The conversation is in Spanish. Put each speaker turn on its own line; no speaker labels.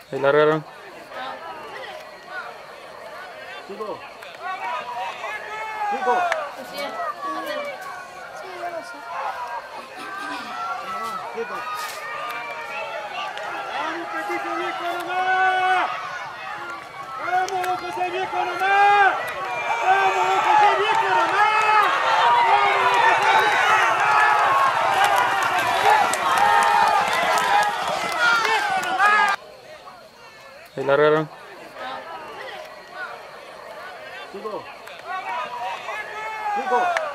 Ahí largaron.
Cinco. Cinco.
Así es. Atento.
Sí, yo lo sé.
Quieto. ¡Vamos, Petito Viejo nomás! ¡Vamos, José Viejo nomás! ¡Vamos, José Viejo nomás! ¡Vamos, José Viejo nomás!
Ahí largaron.
Cinco. Cinco.